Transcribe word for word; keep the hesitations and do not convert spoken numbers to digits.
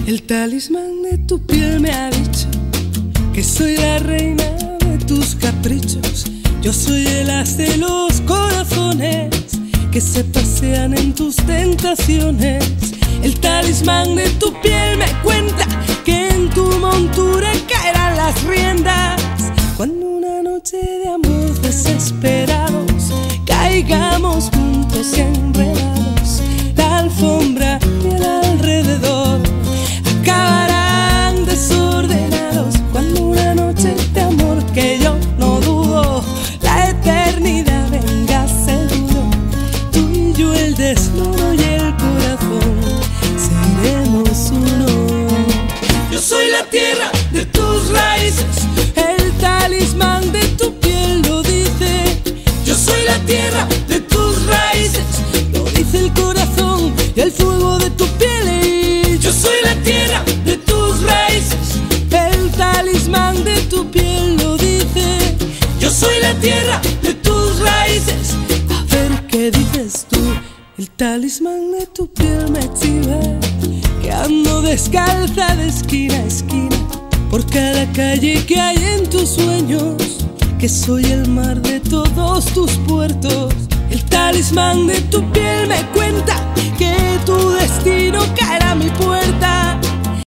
El talismán de tu piel me ha dicho que soy la reina de tus caprichos. Yo soy el as de los corazones que se pasean en tus tentaciones. El talismán de tu piel me cuenta que en tu montura caerán las riendas cuando una noche de amor desesperados caigamos juntos y enredados. La alfombra y el alrededor acabarán desordenados cuando una noche de amor que yo no dudo la eternidad venga seguro. Tú y yo el desnudo y el corazón seremos uno. Yo soy la tierra de tus raíces, el talismán de tu piel lo dice. Yo soy la tierra de tus raíces, lo dice el corazón y el fuego de tu piel. Yo soy la tierra de tus raíces, el talismán de tu piel lo dice. Yo soy la tierra de tus raíces. A ver qué dices tú. El talismán de tu piel me exhibe que ando descalza de esquina a esquina por cada calle que hay en tus sueños, que soy el mar de todos tus puertos. El talismán de tu piel me cuenta que tu destino caerá a mi puerta